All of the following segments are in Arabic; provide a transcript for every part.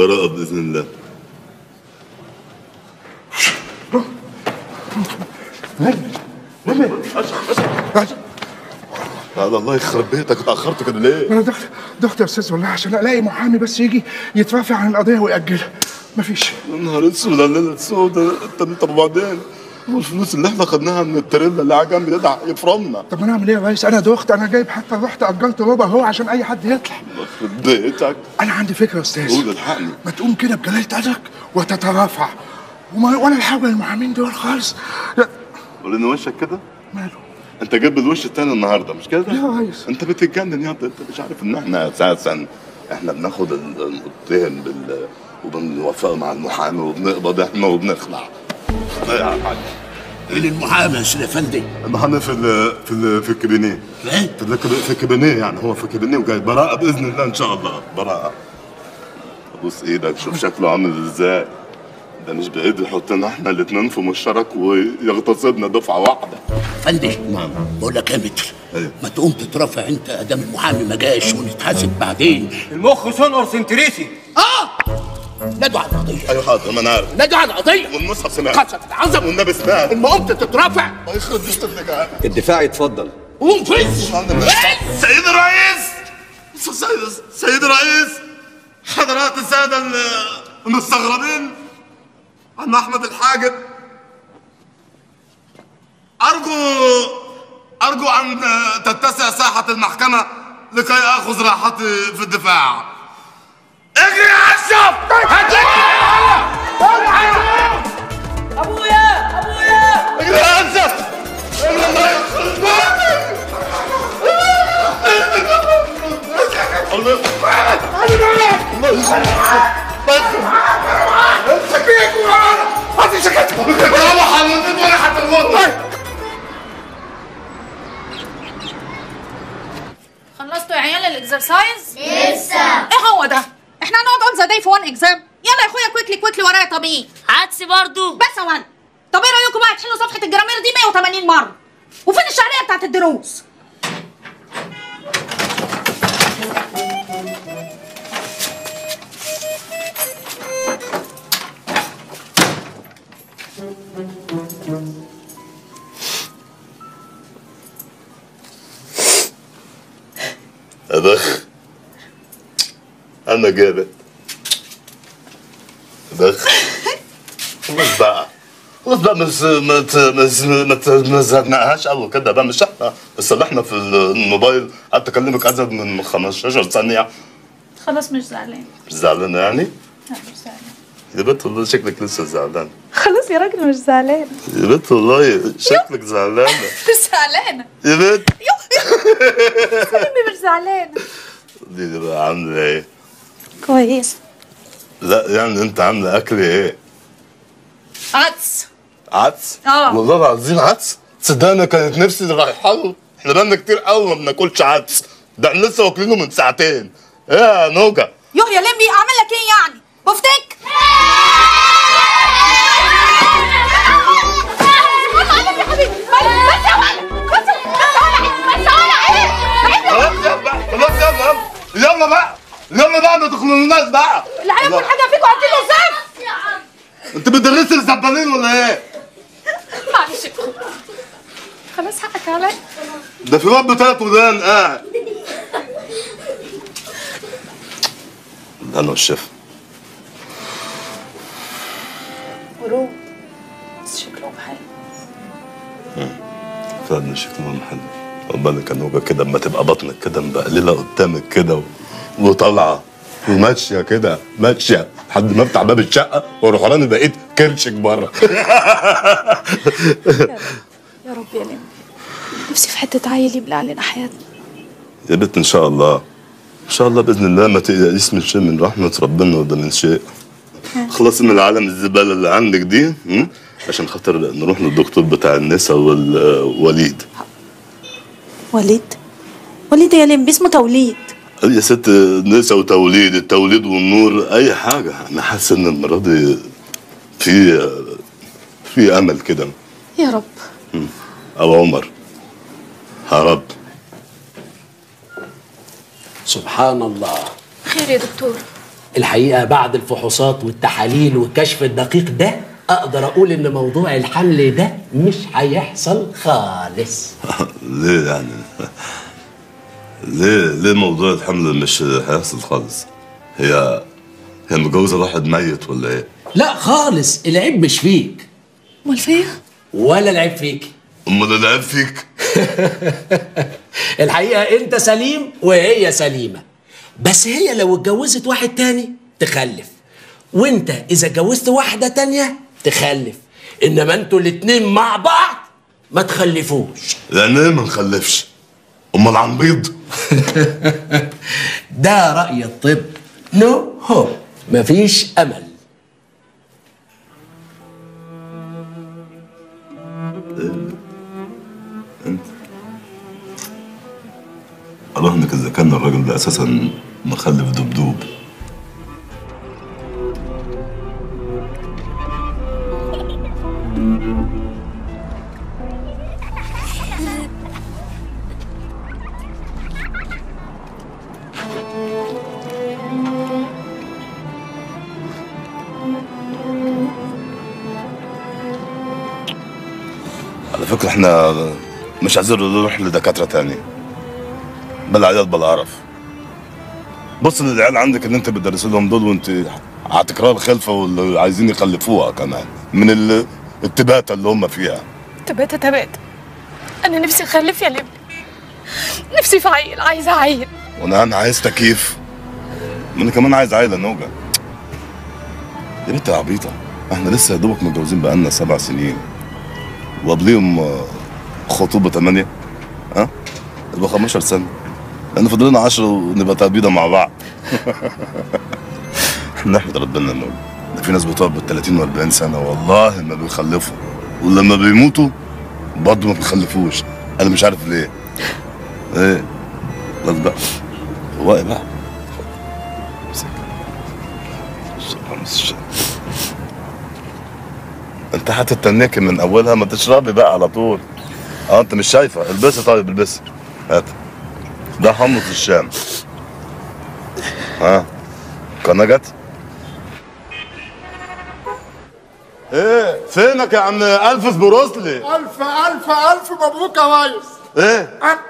براءة بإذن الله. هذا الله يخرب بيتك، اتأخرت كده ليه؟ أنا دخت يا أستاذ والله عشان ألاقي محامي بس يجي يترافع عن القضية ويأجلها. مفيش. يا نهار اسود على الليلة السوداء. طب وبعدين؟ والفلوس اللي احنا خدناها من التريلا اللي على جنب ده يفرمنا. طب أنا أعمل إيه يا ريس؟ أنا دخت، أنا جايب حتى رحت أجلت ربع أهو عشان أي حد يطلع. يخرب بيتك. أنا عندي فكرة يا أستاذ. قول الحقني. ما تقوم كده بجلالة قدرك وتترافع ولا الحاجة المحامين دول خالص. قول إن وشك كده؟ ماله؟ انت جايب الوش التاني النهارده مش كده؟ يا ريس انت بتتجنن يا انت مش عارف ان احنا اساسا احنا بناخد المتهم وبنوافق مع المحامي وبنقبض احنا وبنخلع. مين المحامي يا سيدي افندي؟ المحامي في الكابينيه. ايه؟ في الكابينيه يعني هو في الكابينيه وجاي براءة باذن الله ان شاء الله براءة. بص ايدك شوف شكله عامل ازاي. ده مش بعيد يحط لنا احنا الاثنين في مشترك ويغتصبنا دفعه واحده. فندي بقول لك يا متر ما تقوم تترافع انت ادام المحامي ما جاش ونتحاسب بعدين. المخ سنقر سنتريسي. نادوا على القضيه. ايوه حاضر ما انا عارف. نادوا على القضيه. والمصحف سمعت. قسم العظم والنبي سمعت. اما قمت تترافع. الله يخرب بيت ابنك. الدفاع يتفضل. قوم فز. سيد الرئيس. سيد الرئيس حضرات الساده المستغربين عم احمد الحاجب ارجو ان تتسع ساحه المحكمه لكي اخذ راحتي في الدفاع. اجري يا اشرف. ابويا اجري يا اشرف. اجري الله يخرب خلصتوا يا عيال الاكسرسايز؟ لسه. ايه هو ده؟ احنا هنقعد اون ذا داي في وان اكزام؟ يلا يا اخويا كويكلي ورايا. طب ايه؟ عدس برضو. بس يا ولد. طب ايه رايكم بقى تحلوا صفحه الجرامير دي 180 مره؟ وفين الشعريه بتاعت الدروس؟ أبخ أنا جابت أبخ. خلاص بقى ما زهقناهاش قوي كده بقى. مش احنا بس اللي احنا في الموبايل قعدت اكلمك ازيد من 15 ثانيه. خلاص مش زعلان. مش زعلانه يعني؟ لا مش زعلان يا بنت والله شكلك لسه زعلانه. خلاص يا راجل مش زعلان. يا بنت والله شكلك زعلانه. مش زعلانه يا بنت. سلمي مش زعلانه. دي بقى عامله ايه؟ كويس. لا يعني انت عامله اكل ايه؟ عدس. عدس؟ والله العظيم عدس؟ تصدقني كانت نفسي رايحه له. احنا بقالنا كتير قوي ما بناكلش عدس. ده احنا لسه واكلينه من ساعتين. ايه يا نوجه؟ يوه يا لمبي اعمل لك ايه يعني؟ بفتك؟ يلا بقى ما تخلوناش بقى. اللي هياكل حاجه فيكم هديله زفت. انت بتدرسي الزبالين ولا ايه؟ معلش خلاص حقك عليا. ده في واد بتاعت ودان قاعد. انا والشيف ورود بس شكلهم حلو. فعلا شكلهم حلو. بالك يا نوجه كده اما تبقى بطنك كده مبقلله قدامك كده وطالعه وماشيه كده ماشيه لحد ما افتح باب الشقه واروح رامي بقيت كرشك بره. يا رب يا لمبي نفسي في حته عيل يملى علينا حياتنا. يا بنت ان شاء الله ان شاء الله باذن الله ما تقلقيش من شيء من رحمه ربنا وده من شيء. خلصي من العالم الزباله اللي عندك دي عشان خاطر نروح للدكتور بتاع النساء والوليد. وليد يا لمبي اسمه توليد. يا ست نساء وتوليد. التوليد والنور اي حاجه. انا حاسس ان المره دي في امل كده. يا رب. ابو عمر يا رب. سبحان الله. خير يا دكتور. الحقيقة بعد الفحوصات والتحاليل والكشف الدقيق ده اقدر اقول ان موضوع الحمل ده مش هيحصل خالص. ليه يعني؟ ليه موضوع الحمل مش هيحصل خالص؟ هي متجوزة واحد ميت ولا ايه؟ لا خالص، العيب مش فيك. امال فيا؟ ولا العيب فيك. امال العيب فيك؟ الحقيقة انت سليم وهي سليمة، بس هي لو اتجوزت واحد تاني تخلف، وانت اذا اتجوزت واحدة تانية تخلف، انما انتوا الاتنين مع بعض ما تخلفوش. يعني ايه ما نخلفش؟ امال هنبيض؟ ده رأي الطب. نو هو مفيش امل. انت اراهنك اذا كان الراجل ده اساسا مخلف دبدوب. على فكرة احنا مش عايزين نروح لدكاترة تاني، بلا عيال بلا قرف. بص للعيال عندك اللي انت بتدرس لهم دول وانت على تكرار خلفة واللي عايزين يخلفوها كمان من التباتة اللي هم فيها. تباتة انا نفسي اخلف يا لبنى، نفسي في عيل، عايزة عيل. وانا عايز تكييف، ما انا كمان عايز عيلة نوجة. يا بنت عبيطة، احنا لسه يا دوبك متجوزين بقالنا 7 سنين وقبليهم خطوبة 8، ها؟ يبقى 15 سنة، لأن فاضل لنا 10 ونبقى تقبيضة مع بعض. نحمد ربنا إنه ده في ناس بتقعد بال 30 و40 سنة والله ما بيخلفوا، ولما بيموتوا برضه ما بيخلفوش. أنا مش عارف ليه. إيه؟ خلاص بقى، فواقي بقى. انت هتتنكي من اولها، ما تشربي بقى على طول. انت مش شايفه؟ البسي. طيب البسي، هات. ده حمص الشام. قناة جت؟ ايه فينك يا عم الفس بروسلي؟ ألف مبروك يا ريس. ايه؟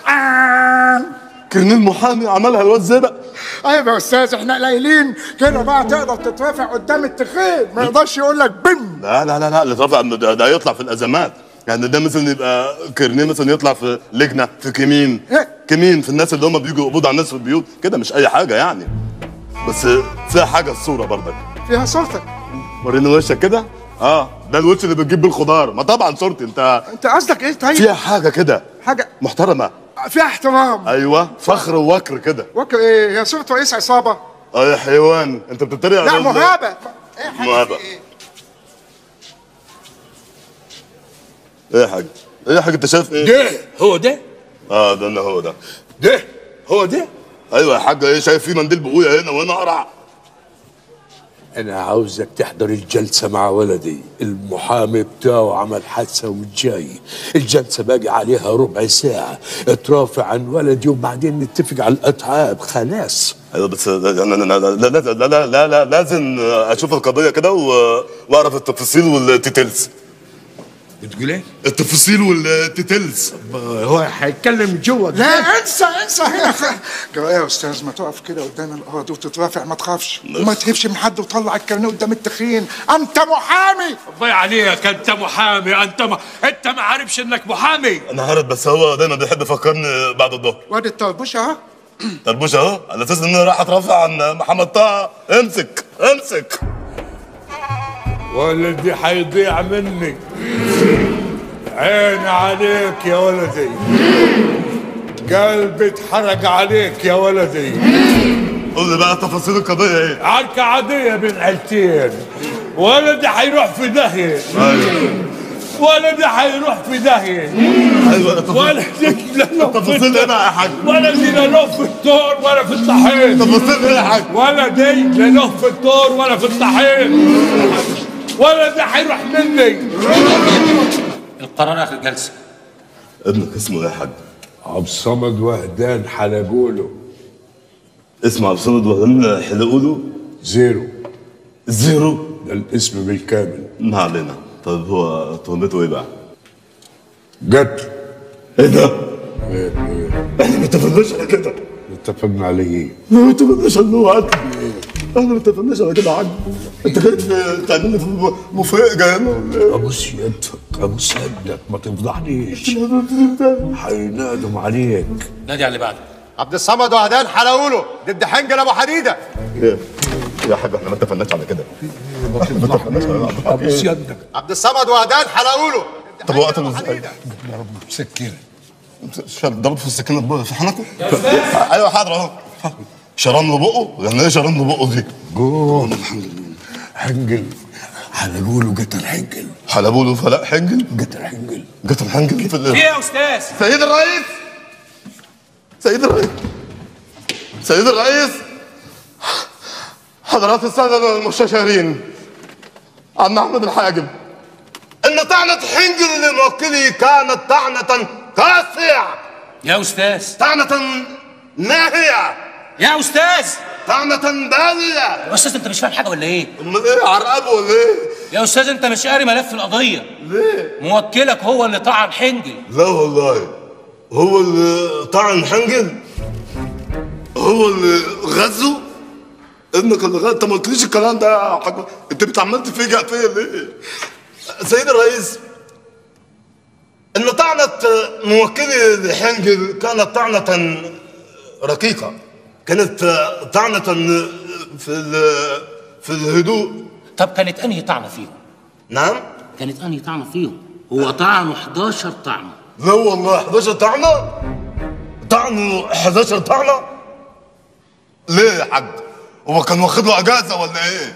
كرنيل المحامي عملها الواد زبق. ايوه يا استاذ، احنا قليلين كده بقى تقدر تترافع قدام التخين، ما يقدرش يقول لك بم. لا اللي رافع ده يطلع في الازمات. يعني ده مثلا يبقى كرنيه مثلا يطلع في لجنه في كمين في الناس اللي هم بيجوا يقبضوا على الناس في البيوت كده، مش اي حاجه يعني. بس فيها حاجه الصوره برضك. فيها صورتك. وريني وشك كده. ده الوش اللي بتجيب بيه الخضار. ما طبعا صورتي. انت قصدك ايه طيب؟ فيها حاجه كده، حاجه محترمه، فيها احترام. ايوه، فخر ووكر كده. وكر ايه؟ هي صورة رئيس عصابه. يا حيوان، انت بتتريق لا مهابه. ايه مهابه؟ ايه يا حاج؟ ايه يا حاج انت شايف ايه؟ ده هو ده؟ ده انا هو ده. ده هو ده؟ ايوه يا حاج. ايه شايف في منديل بقويا هنا وانا اقرع؟ أنا عاوزك تحضر الجلسة مع ولدي، المحامي بتاعه عمل حادثة وجاي، الجلسة باقي عليها ربع ساعة، اترافع عن ولدي وبعدين نتفق على الأتعاب خلاص. ايوه بس لا لازم اشوف القضية كده واعرف التفاصيل والتيتيلز. بتقول ايه؟ التفاصيل والتيتيلز. هو هيتكلم جوه. لا انسى هنا. جرى يا استاذ، ما تقف كده قدام القاضي وتترافع، ما تخافش وما تهبش من حد وطلع الكارنيه قدام التخين. انت محامي. الله عليك، انت محامي. انت ما عارفش انك محامي. انا عارف، بس هو دايما بيحب يفكرني بعد الظهر. وادي الطربوشه اهو. طربوشه اهو، على اساس ان انا راح اترافع عن محمد طه. امسك ولدي حيضيع مني. عيني عليك يا ولدي، قلبي اتحرق عليك يا ولدي. قول لي بقى تفاصيل القضية ايه؟ عركة عادية بين عيلتين، ولدي حيروح في داهية. ولدي حيروح في داهية. ايوه ولدي تفاصيل ايه بقى يا حاج؟ ولدي لا له في الدور ولا في الطحين. تفاصيل ايه يا حاج؟ ولدي لا له في الدور ولا في الطحين. ولدي حيروح مني. القرار اخر جلسه. ابنك اسمه ايه يا حاج؟ عبد الصمد وهدان حلقوله. اسمه عبد الصمد وهدان حلقوله؟ زيرو. زيرو؟ ده الاسم بالكامل. ما علينا. طيب هو تهمته ايه بقى؟ قتل. ايه ده؟ احنا ما اتفقناش على كده. اتفقنا على ايه؟ ما اتفقناش على هو قتل. احنا ما اتفقناش على كده يا حاج. انت جاي تعمل لي في مفاجأة هنا ولا ايه؟ ابوس يدك ابوس يدك ما تفضحنيش. هينادم عليك. نادي على اللي بعده. عبد الصمد وهدان حلاوله ضد حنجل ابو حديده. يا حاج احنا ما اتفقناش على كده. ابوس يدك. عبد الصمد وهدان حلاوله. طب هو قتله ازاي؟ سكينه. ضرب في السكينه في حنكه؟ ايوه حاضر اهو. شرم له بقه؟ يعني ايه شرم له بقه دي؟ قول الحمد لله. حنجل حلبوله قتل حنجل. حلبوله فلاح حنجل؟ قتل حنجل. قتل حنجل في ايه يا استاذ؟ سيد الرئيس، سيد الرئيس، سيد الرئيس، حضرات السادة المستشارين، عم أحمد الحاجب، إن طعنة حنجل لموكلي كانت طعنة قاسية. يا استاذ. طعنة ناهية. يا استاذ. طعنة بالية. يا استاذ انت مش فاهم حاجه ولا ايه؟ امال ايه عرقبه ولا ايه؟ يا استاذ انت مش قاري ملف القضيه. ليه؟ موكلك هو اللي طعن حنجل. لا والله هو اللي طعن حنجل؟ هو اللي غزه؟ ابنك اللي غزه؟ انت ما قلتليش الكلام ده يا حاج. انت بتعمل تفاجئ فيا ليه؟ سيد الرئيس، ان طعنة موكلي لحنجل كانت طعنة رقيقة، كانت طعنة في الهدوء. طب كانت انهي طعنه فيهم؟ نعم؟ كانت انهي طعنه فيهم؟ هو طعنه 11 طعنه. لا والله 11 طعنة؟ طعنه 11 طعنة؟ ليه يا حاج؟ هو كان واخد له اجازة ولا ايه؟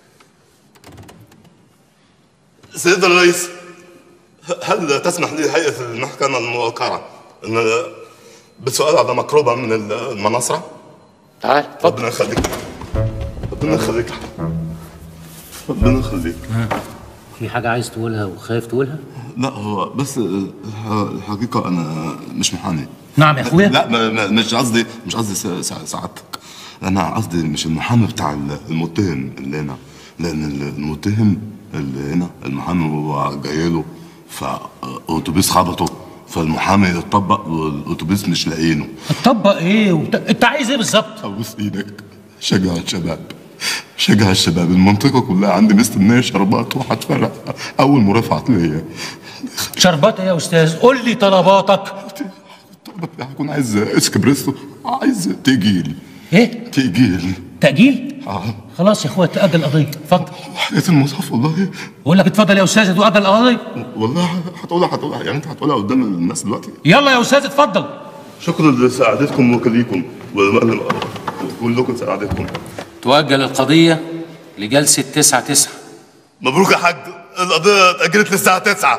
سيد الرئيس، هل تسمح لي هيئة المحكمة الموقرة ان بسؤال على مقربة من المناصرة؟ تعال ربنا يخليك. ربنا يخليك. ربنا يخليك. في حاجه عايز تقولها وخايف تقولها؟ لا هو بس الحقيقة أنا مش محامي. نعم يا اخويا. لا مش قصدي سعادتك. أنا قصدي مش المحامي بتاع المتهم اللي هنا، لأن المتهم اللي هنا المحامي هو جاي له فأوتوبيس خبطه، فالمحامي اتطبق والأوتوبيس مش لاقيينه. اتطبق إيه؟ أنت عايز إيه بالظبط؟ أبوس إيدك، شجع الشباب، شجع الشباب. المنطقة كلها عندي مستنية شربات وهتفرق أول مرافعة ليا. شربات إيه يا أستاذ؟ قول لي طلباتك. هكون عايز اسكبريسو، عايز تأجيل. إيه؟ تأجيل. تأجيل؟ خلاص يا أخويا تأجل القضية، اتفضل. حياة المصحف والله. بقول لك اتفضل يا أستاذ تأجل القضية. والله هتقولها يعني أنت هتقولها قدام الناس دلوقتي؟ يلا يا أستاذ اتفضل. شكرا لسعادتكم وكليكم وكلكم سعادتكم. تؤجل القضية لجلسة 9/9. مبروك يا حاج، القضية اتأجلت للساعة 9.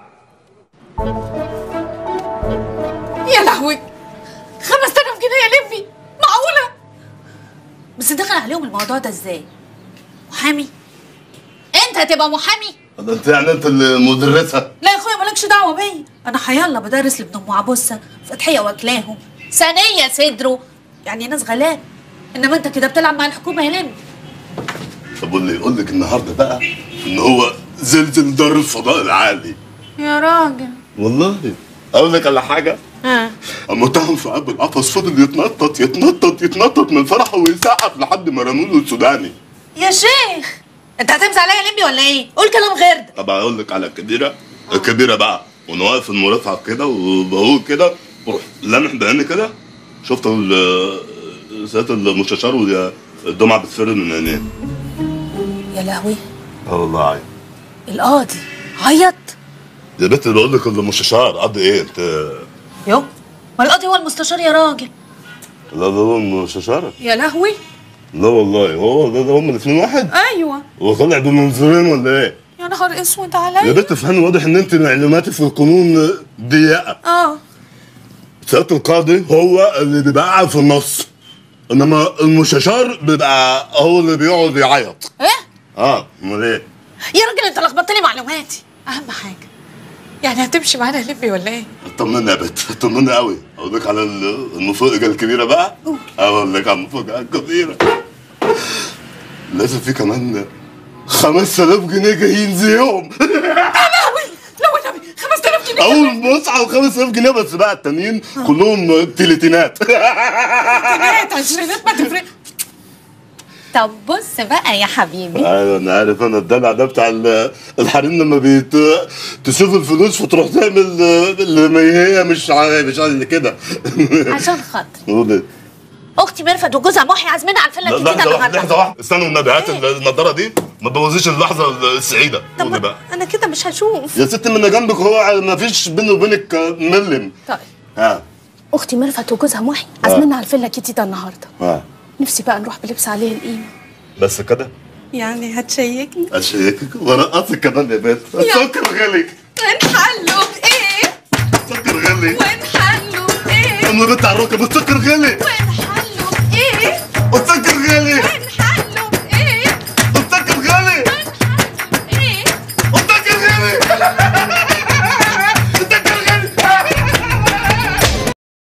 يا لهوي 5000 جنيه يا لمبي، معقولة؟ بس دخل عليهم الموضوع ده ازاي؟ محامي؟ انت هتبقى محامي؟ انت يعني انت المدرسة؟ لا يا اخويا مالكش دعوة بيا، انا حيالله بدرس لابن ام عبوسة فتحية واكلاهم ثانية صدره، يعني ناس غلاب، انما انت كده بتلعب مع الحكومة يا لمبي. طب واللي يقول لك النهارده بقى ان هو زلزل دار الفضاء العالي. يا راجل والله اقول لك على حاجه. المتهم في قلب القفص فضل يتنطط يتنطط يتنطط من فرحه ويسقف لحد ما رموا له السوداني. يا شيخ انت هتمزح عليا يا لمبي ولا ايه؟ قول كلام غير ده. طب اقول لك على الكبيره. الكبيره بقى وانا واقف في المرافعه كده وبقول كده بروح لامح بعيني كده شفت سياده المستشار والدمعه بتفر من عينيه. يا لهوي. والله عيط. القاضي عيط؟ يا بنت بقول لك المستشار قضي ايه انت؟ يو ما القاضي هو المستشار يا راجل. لا ده هو المستشار. يا لهوي. لا والله هو ده هم الاثنين واحد؟ ايوه. هو طالع بمنظورين ولا ايه؟ يا نهار اسود عليا. يا بنت افهمي، واضح ان انت معلوماتك في القانون ضيقه. سياده القاضي هو اللي بيبقى قاعد في النص، انما المستشار بيبقى هو اللي بيقعد يعيط. ايه؟ امال ايه؟ يا راجل انت لخبطت لي معلوماتي. اهم حاجه يعني هتمشي معانا يا لمبي ولا ايه؟ اطمني يا بنت، اطمني قوي. اقول لك على المفاجاه الكبيره بقى. اقول لك على المفاجاه الكبيره. لازم في كمان 5000 جنيه جايين زيهم. يا لهوي لو النبي 5000 جنيه اول ما اصحى 5000 جنيه بس بقى التانيين كلهم تلاتينات. تلاتينات عشرينات ما تفرق. طب بص بقى يا حبيبي. ايوه انا عارف، انا الدلع ده بتاع الحريم لما تشوف الفلوس فتروح تعمل اللي هي مش عايز كده. عشان خاطر قولي. اختي ميرفت وجوزها محي عازمين على الفيلا الجديده النهارده. لحظه واحده استنوا والنبي، هات النضاره دي ما تبوظيش اللحظه السعيده. قولي بقى. انا كده مش هشوف. يا ست من جنبك، هو ما فيش بيني وبينك ملم. طيب ها اختي ميرفت وجوزها محي عازميننا على الفيلا الجديده النهارده. نفسي بقى نروح بلبس عليه القيمه. بس كده؟ يعني هتشيكني؟ اشيكك ورقصك كمان يا بنت. السكر غالي. ونحلوا بايه؟ السكر غالي. ونحلوا بايه؟ يا بنت على الركب، السكر غالي.